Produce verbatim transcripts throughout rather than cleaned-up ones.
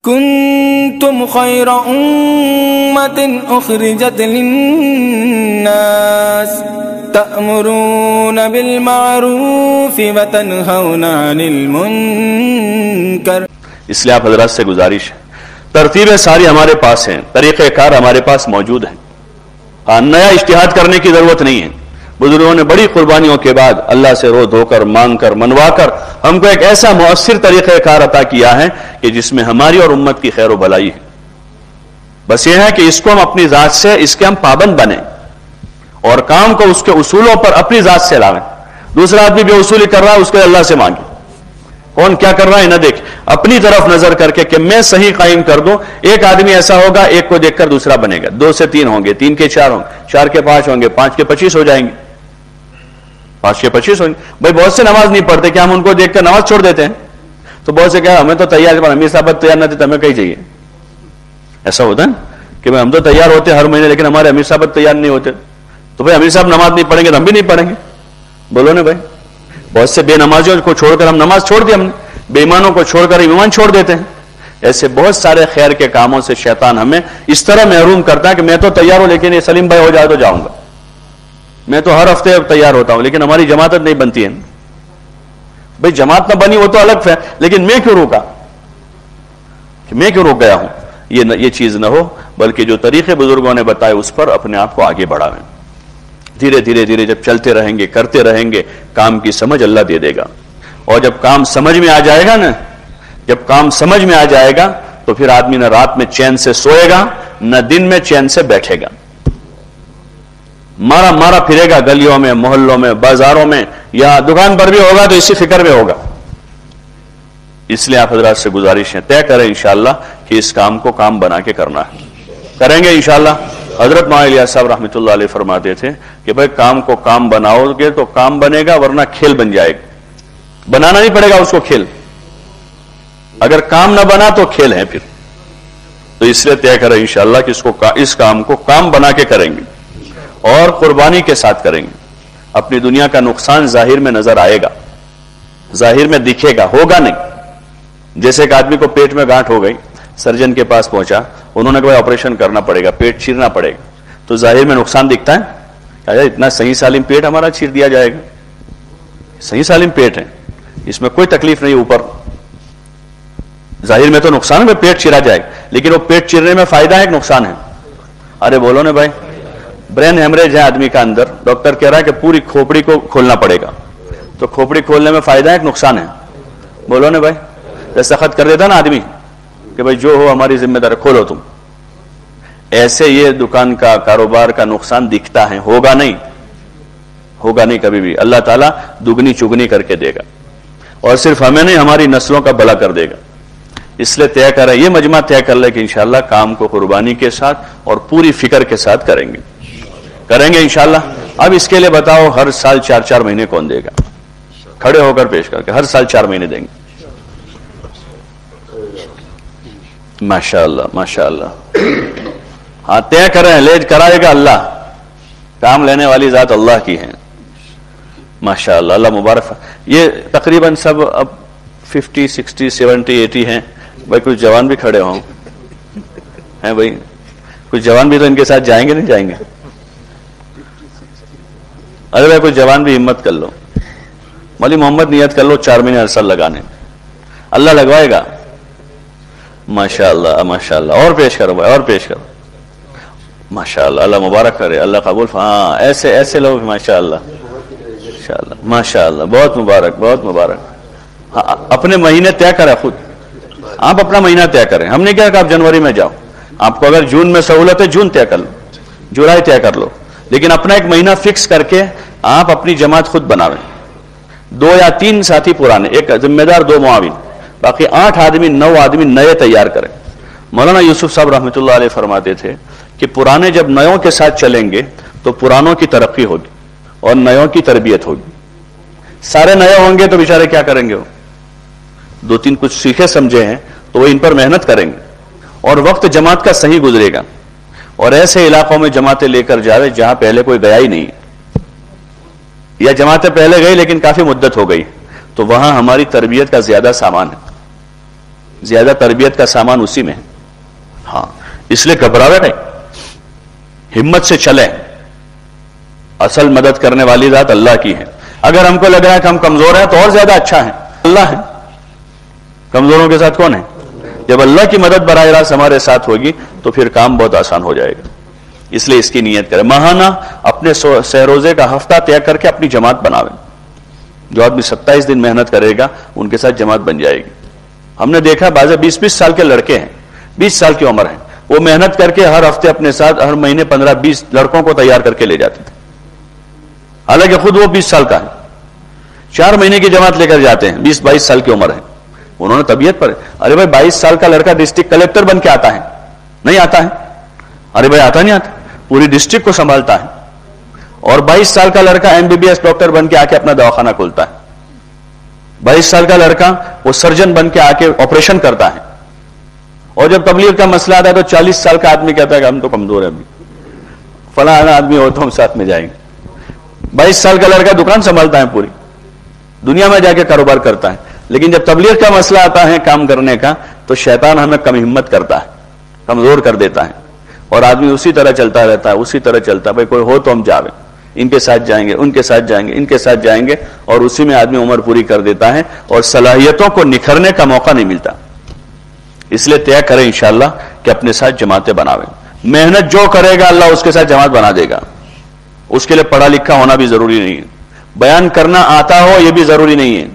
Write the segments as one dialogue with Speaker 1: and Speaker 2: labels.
Speaker 1: كنتم خير أمة أخرجت للناس تأمرون بالمعروف وتنهون عن المنکر.
Speaker 2: اس لیے آپ حضرات سے گزارش ہے، ترتیبیں ساری ہمارے پاس ہیں، طریقہ کار ہمارے پاس موجود ہیں، ہاں نیا اجتہاد کرنے کی ضرورت نہیں ہے. بزرگوں نے بڑی قربانیوں کے بعد اللہ سے رو دھو کر مانگ کر منوا کر ہم کو ایک ایسا مؤثر طریقہ کار عطا کیا ہے کہ جس میں ہماری اور امت کی خیر و بھلائی ہے. بس یہ ہے کہ اس کو ہم اپنی ذات سے اس کے ہم پابند بنیں اور کام کو اس کے اصولوں پر اپنی ذات سے لاویں. دوسرا آدمی بے اصولی کر رہا ہے، اس کے اللہ سے مانگے. کون کیا کر رہا ہے نہ دیکھ، اپنی طرف نظر کر کے کہ میں صحیح قائم کر دوں. ایک آدمی ایسا ہوگا، ایک کو دیکھ کر دوسرا بنے گا، دو سے تین ہوں گے، تین کے چار ہوں گے، چار کے پانچ ہوں گے، پانچ کے پچیس ہو جائیں گے، پانچ کے پچیس ہوں گے. بھائی بہت سے نماز نہیں پڑھتے، کیا ہم ان کو دیکھ کر نماز چھوڑ دیتے ہیں؟ تو بہت سے کہا ہمیں تو تیار، امیر صاحب تیار نہ تھے تو ہمیں کہیں چاہیے. ایسا ہوتا ہے کہ بھائی ہم تو تیار ہوتے ہر مہینے، لیکن ہمارے امیر صاحب تیار نہیں ہوتے. تو بھائی امیر صاحب نماز نہیں پڑھیں گے تو ہم بھی نہیں پڑھیں گے. بولو نا بھائی، بہت سے بے نمازیوں کو چھوڑ کر ہم نماز چھوڑ دی، ہم نے بے ایمانوں کو چھوڑ کر ایمان چھوڑ دیتے ہیں. ایسے بہت سارے خیر کے کاموں سے شیطان ہمیں اس طرح محروم کرتا ہے کہ میں تو تیار ہوں لیکن یہ سلیم بھائی ہو جائے تو جاؤں گا، میں تو ہر ہفتے تیار ہوتا ہوں لیکن ہماری جماعت نہیں بنتی ہے. بھئی جماعت نہ بنی وہ تو الگ ہے، لیکن میں کیوں روکا، کہ میں کیوں روک گیا ہوں؟ یہ یہ چیز نہ ہو، بلکہ جو طریقے بزرگوں نے بتائے اس پر اپنے آپ کو آگے بڑھائیں. دھیرے دھیرے دھیرے جب چلتے رہیں گے، کرتے رہیں گے، کام کی سمجھ اللہ دے دے گا. اور جب کام سمجھ میں آ جائے گا نا، جب کام سمجھ میں آ جائے گا تو پھر آدمی نہ رات میں چین سے سوئے گا نہ دن میں چین سے بیٹھے گا. مارا مارا پھرے گا گلیوں میں، محلوں میں، بازاروں میں، یا دکان پر بھی ہوگا تو اسی فکر میں ہوگا. اس لیے آپ حضرات سے گزارش ہے، طے کریں انشاءاللہ کہ اس کام کو کام بنا کے کرنا ہے. کریں گے انشاءاللہ. حضرت مولانا الیاس صاحب رحمۃ اللہ علیہ فرماتے تھے کہ بھائی کام کو کام بناؤ گے تو کام بنے گا، ورنہ کھیل بن جائے گا. بنانا نہیں پڑے گا اس کو کھیل. اگر کام نہ بنا تو کھیل ہے پھر. تو اس لیے طے کریں انشاءاللہ کہ اس کو اس کام کو کام بنا کے کریں گے اور قربانی کے ساتھ کریں گے. اپنی دنیا کا نقصان ظاہر میں نظر آئے گا، ظاہر میں دکھے گا، ہوگا نہیں. جیسے ایک آدمی کو پیٹ میں گانٹھ ہو گئی، سرجن کے پاس پہنچا، انہوں نے کہا آپریشن کرنا پڑے گا، پیٹ چیرنا پڑے گا. تو ظاہر میں نقصان دکھتا ہے، اتنا صحیح سالم پیٹ ہمارا چیر دیا جائے گا. صحیح سالم پیٹ ہے، اس میں کوئی تکلیف نہیں. اوپر ظاہر میں تو نقصان ہے، پیٹ چیرا جائے گا، لیکن وہ پیٹ چیرنے میں فائدہ ہے کہ نقصان ہے؟ ارے بولو نا بھائی. برین ہیمریج ہے آدمی کا اندر، ڈاکٹر کہہ رہا ہے کہ پوری کھوپڑی کو کھولنا پڑے گا. تو کھوپڑی کھولنے میں فائدہ ہے کہ نقصان ہے؟ بولو نا بھائی. دستخط کر دیتا نا آدمی کہ بھائی جو ہو ہماری ذمہ دار، کھولو تم. ایسے یہ دکان کا کاروبار کا نقصان دکھتا ہے، ہوگا نہیں، ہوگا نہیں کبھی بھی. اللہ تعالیٰ دگنی چگنی کر کے دے گا، اور صرف ہمیں نہیں ہماری نسلوں کا بھلا کر دے گا. اس لیے طے کریں، یہ مجمع طے کر لے کہ انشاءاللہ کام کو قربانی کے ساتھ اور پوری فکر کے ساتھ کریں گے کریں گے انشاءاللہ. اب اس کے لیے بتاؤ ہر سال چار چار مہینے کون دے گا؟ کھڑے ہو کر پیش کر کے ہر سال چار مہینے دیں گے. ماشاءاللہ ماشاءاللہ. ہاں طے کریں، لے کرائے گا اللہ. کام لینے والی ذات اللہ کی ہے. ماشاءاللہ، اللہ مبارک. یہ تقریباً سب اب ففٹی سکسٹی سیونٹی ایٹی ہیں. بھائی کچھ جوان بھی کھڑے ہوں ہیں بھائی، کچھ جوان بھی تو ان کے ساتھ جائیں گے نہیں جائیں گے؟ ارے بھائی کچھ جوان بھی ہمت کر لو. مولی محمد نیت کر لو چار مہینے عرصہ لگانے، اللہ لگوائے گا. ماشاءاللہ ماشاءاللہ. اور پیش کرو بھائی، اور پیش کرو. ماشاءاللہ، اللہ مبارک کرے، اللہ قبول. ہاں ایسے ایسے لوگ ماشاءاللہ ماشاءاللہ ماشاءاللہ. بہت مبارک بہت مبارک. ہاں اپنے مہینے طے کریں خود. آپ اپنا مہینہ طے کریں. ہم نے کہا کہ آپ جنوری میں جاؤ. آپ کو اگر جون میں سہولت ہے جون طے کر لو، جولائی طے کر لو، لیکن اپنا ایک مہینہ فکس کر کے آپ اپنی جماعت خود بناویں. دو یا تین ساتھی پرانے، ایک ذمہ دار، دو معاون، باقی آٹھ آدمی نو آدمی نئے تیار کریں. مولانا یوسف صاحب رحمۃ اللہ علیہ فرماتے تھے کہ پرانے جب نیوں کے ساتھ چلیں گے تو پرانوں کی ترقی ہوگی اور نیوں کی تربیت ہوگی. سارے نئے ہوں گے تو بیچارے کیا کریں گے؟ وہ دو تین کچھ سیکھے سمجھے ہیں تو وہ ان پر محنت کریں گے اور وقت جماعت کا صحیح گزرے گا. اور ایسے علاقوں میں جماعتیں لے کر جاوے جہاں پہلے کوئی گیا ہی نہیں، یا جماعتیں پہلے گئی لیکن کافی مدت ہو گئی، تو وہاں ہماری تربیت کا زیادہ سامان ہے. زیادہ تربیت کا سامان اسی میں ہے. ہاں اس لیے گھبراوے نہیں, ہمت سے چلیں. اصل مدد کرنے والی ذات اللہ کی ہے. اگر ہم کو لگ رہا ہے کہ ہم کمزور ہیں تو اور زیادہ اچھا ہے, اللہ ہے. کمزوروں کے ساتھ کون ہے؟ جب اللہ کی مدد براہ راست ہمارے ساتھ ہوگی تو پھر کام بہت آسان ہو جائے گا. اس لیے اس کی نیت کریں. ماہانہ اپنے سہ روزے کا ہفتہ طے کر کے اپنی جماعت بناویں. جو آدمی ستائیس دن محنت کرے گا ان کے ساتھ جماعت بن جائے گی. ہم نے دیکھا بعض بیس بیس سال کے لڑکے ہیں, بیس سال کی عمر ہے, وہ محنت کر کے ہر ہفتے اپنے ساتھ ہر مہینے پندرہ بیس لڑکوں کو تیار کر کے لے جاتے تھے, حالانکہ خود وہ بیس سال کا ہے. چار مہینے کی جماعت لے کر جاتے ہیں, بیس بائیس سال کی عمر ہے. انہوں نے طبیعت پر, ارے بھائی بائیس سال کا لڑکا ڈسٹرکٹ کلیکٹر بن کے آتا ہے, نہیں آتا ہے؟ ارے بھائی آتا نہیں آتا, پوری ڈسٹرکٹ کو سنبھالتا ہے. اور بائیس سال کا لڑکا M B B S doctor بن کے آ کے اپنا دواخانہ کھولتا ہے. بائیس سال کا لڑکا وہ سرجن بن کے آ کے آپریشن کرتا ہے. اور جب تبلیغ کا مسئلہ آتا ہے تو چالیس سال کا آدمی کہتا ہے کہ ہم تو کمزور ہیں, ابھی فلاں آدمی ہو تو ہم ساتھ میں جائیں گے. بائیس سال کا لڑکا دکان سنبھالتا ہے, پوری دنیا میں جا کے کاروبار کرتا ہے. لیکن جب تبلیغ کا مسئلہ آتا ہے کام کرنے کا تو شیطان ہمیں کم ہمت کرتا ہے, کمزور کر دیتا ہے, اور آدمی اسی طرح چلتا رہتا ہے, اسی طرح چلتا ہے. بھائی کوئی ہو تو ہم جاویں, ان کے ساتھ جائیں گے, ان کے ساتھ جائیں گے, ان کے ساتھ جائیں گے, اور اسی میں آدمی عمر پوری کر دیتا ہے اور صلاحیتوں کو نکھرنے کا موقع نہیں ملتا. اس لیے طے کریں انشاءاللہ کہ اپنے ساتھ جماعتیں بناویں. محنت جو کرے گا اللہ اس کے ساتھ جماعت بنا دے گا. اس کے لیے پڑھا لکھا ہونا بھی ضروری نہیں ہے, بیان کرنا آتا ہو یہ بھی ضروری نہیں ہے.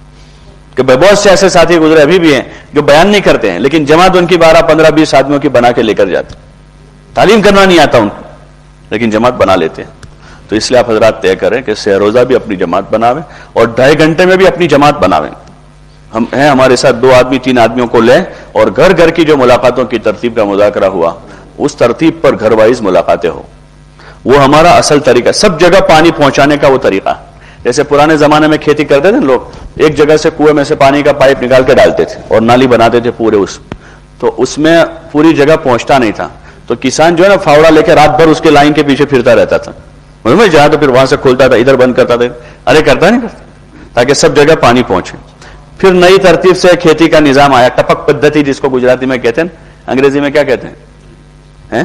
Speaker 2: کہ بہت سے ایسے ساتھی گزرے ابھی بھی ہیں جو بیان نہیں کرتے ہیں لیکن جماعت ان کی بارہ پندرہ بیس آدمیوں کی بنا کے لے کر جاتے. تعلیم کرنا نہیں آتا ان کو لیکن جماعت بنا لیتے ہیں. تو اس لیے آپ حضرات طے کریں کہ سہ روزہ بھی اپنی جماعت بناویں اور ڈھائی گھنٹے میں بھی اپنی جماعت بناویں. ہم ہیں ہمارے ساتھ دو آدمی تین آدمیوں کو لیں اور گھر گھر کی جو ملاقاتوں کی ترتیب کا مذاکرہ ہوا اس ترتیب پر گھر وائز ملاقاتیں ہو. وہ ہمارا اصل طریقہ. سب جگہ پانی پہنچانے کا وہ طریقہ ہے. جیسے پرانے زمانے میں کھیتی کرتے تھے لوگ, ایک جگہ سے کنویں میں سے پانی کا پائپ نکال کے ڈالتے تھے اور نالی بناتے تھے پورے, اس تو اس میں پوری جگہ پہنچتا نہیں تھا. تو کسان جو ہے نا فاوڑا لے کے رات بھر اس کے لائن کے پیچھے پھرتا رہتا تھا, جہاں تو پھر وہاں سے کھولتا تھا, ادھر بند کرتا تھا. ارے کرتا نہیں کرتا, تاکہ سب جگہ پانی پہنچے. پھر نئی ترتیب سے کھیتی کا نظام آیا, ٹپک پدھتی جس کو گجراتی میں کہتے ہیں, انگریزی میں کیا کہتے ہیں,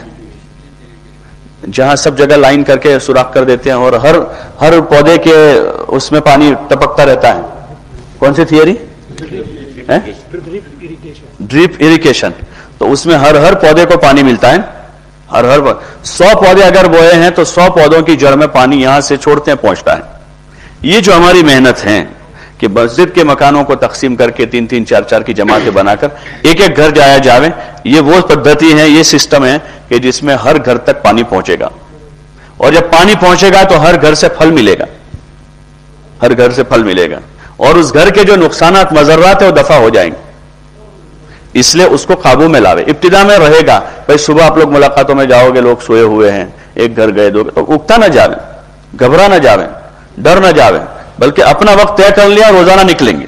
Speaker 2: جہاں سب جگہ لائن کر کے سوراخ کر دیتے ہیں اور ہر ہر پودے کے اس میں پانی ٹپکتا رہتا ہے. کون سی تھیوری؟ ڈریپ اریگیشن. تو اس میں ہر ہر پودے کو پانی ملتا ہے. ہر ہر سو پودے اگر بوئے ہیں تو سو پودوں کی جڑ میں پانی یہاں سے چھوڑتے ہیں پہنچتا ہے. یہ جو ہماری محنت ہے کہ مسجد کے مکانوں کو تقسیم کر کے تین تین چار چار کی جماعتیں بنا کر ایک ایک گھر جایا جاوے, یہ وہ پدھتی ہے, یہ سسٹم ہے کہ جس میں ہر گھر تک پانی پہنچے گا. اور جب پانی پہنچے گا تو ہر گھر سے پھل ملے گا, ہر گھر سے پھل ملے گا, اور اس گھر کے جو نقصانات مضرات ہیں وہ دفع ہو جائیں گے. اس لیے اس کو قابو میں لاوے. ابتدا میں رہے گا بھائی, صبح آپ لوگ ملاقاتوں میں جاؤ گے, لوگ سوئے ہوئے ہیں, ایک گھر گئے دو, تو اکتا نہ جاویں, گھبرا نہ جاویں, ڈر نہ جاویں, بلکہ اپنا وقت طے کر لیا, روزانہ نکلیں گے,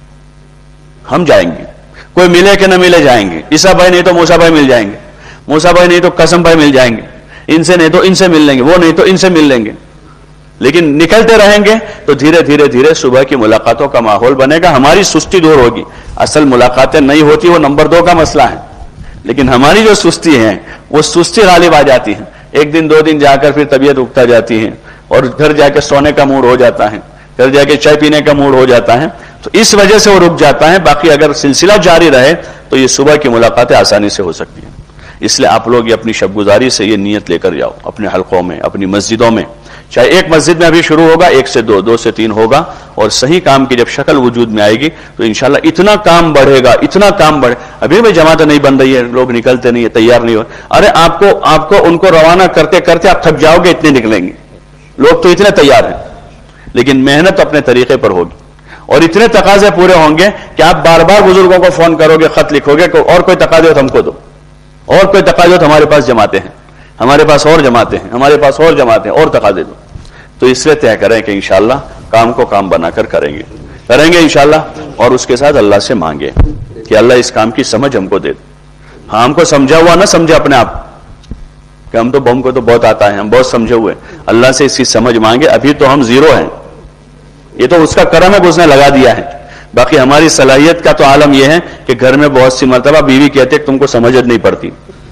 Speaker 2: ہم جائیں گے. کوئی ملے کہ نہ ملے جائیں گے. عیسیٰ بھائی نہیں تو موسیٰ بھائی مل جائیں گے, موسیٰ بھائی نہیں تو قسم بھائی مل جائیں گے, ان سے نہیں تو ان سے مل لیں گے, وہ نہیں تو ان سے مل لیں گے. لیکن نکلتے رہیں گے تو دھیرے دھیرے دھیرے صبح کی ملاقاتوں کا ماحول بنے گا. ہماری سستی دور ہوگی. اصل ملاقاتیں نہیں ہوتی وہ نمبر دو کا مسئلہ ہے, لیکن ہماری جو سستی ہے وہ سستی غالب آ جاتی ہے. ایک دن دو دن جا کر پھر طبیعت اگتا جاتی ہے اور گھر جا کے سونے کا موڈ ہو جاتا ہے, گھر جا کے چائے پینے کا موڈ ہو جاتا ہے. تو اس وجہ سے وہ رک جاتا ہے. باقی اگر سلسلہ جاری رہے تو یہ صبح کی ملاقاتیں آسانی سے ہو سکتی ہیں. اس لیے آپ لوگ یہ اپنی شب گزاری سے یہ نیت لے کر جاؤ اپنے حلقوں میں, اپنی مسجدوں میں. چاہے ایک مسجد میں ابھی شروع ہوگا, ایک سے دو, دو سے تین ہوگا, اور صحیح کام کی جب شکل وجود میں آئے گی تو انشاءاللہ اتنا کام بڑھے گا, اتنا کام بڑھے. ابھی بھی جماعت نہیں بن رہی ہے, لوگ نکلتے نہیں ہے, تیار نہیں ہو. ارے آپ کو آپ کو ان کو روانہ کرتے کرتے آپ تھک جاؤ گے, اتنے نکلیں گے. لوگ تو اتنے تیار ہیں, لیکن محنت اپنے طریقے پر ہوگی اور اتنے تقاضے پورے ہوں گے کہ آپ بار بار بزرگوں کو فون کرو گے, خط لکھو گے, اور کوئی تقاضے ہو تو ہم کو دو, اور کوئی تقاضے ہو تو ہمارے پاس جماعتیں ہیں, ہمارے پاس اور جماعتیں ہیں, ہمارے پاس اور جماعتیں اور تقاضے دو. تو اس لیے طے کریں کہ انشاءاللہ کام کو کام بنا کر کریں گے کریں گے انشاءاللہ, اور اس کے ساتھ اللہ سے مانگے کہ اللہ اس کام کی سمجھ ہم کو دے. ہاں ہم کو سمجھا ہوا نہ سمجھے اپنے آپ کہ ہم تو بم کو تو بہت آتا ہے, ہم بہت سمجھے ہوئے. اللہ سے اس کی سمجھ مانگے. ابھی تو ہم زیرو ہیں, یہ تو اس کا کرم ہے کہ اس نے لگا دیا ہے. باقی ہماری صلاحیت کا تو عالم یہ ہے کہ گھر میں بہت سی مرتبہ بیوی کہتے کہ تم کو سمجھ نہیں پڑتی،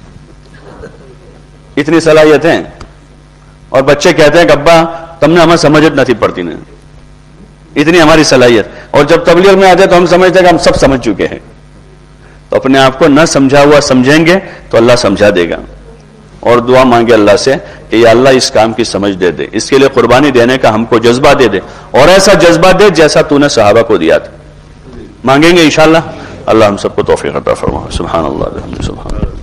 Speaker 2: اتنی صلاحیت ہے، اور بچے کہتے ہیں کہ ابا تم نے ہمیں سمجھ نہیں پڑتی نا، اتنی ہماری صلاحیت. اور جب تبلیغ میں آتے تو ہم سمجھتے ہیں کہ ہم سب سمجھ چکے ہیں. تو اپنے آپ کو نہ سمجھا ہوا سمجھیں گے تو اللہ سمجھا دے گا. اور دعا مانگے اللہ سے کہ یا اللہ اس کام کی سمجھ دے دے، اس کے لیے قربانی دینے کا ہم کو جذبہ دے دے، اور ایسا جذبہ دے جیسا تو نے صحابہ کو دیا تھا. مانگیں گے انشاءاللہ. اللہ ہم سب کو توفیق عطا فرمائے. سبحان اللہ سبحان اللہ.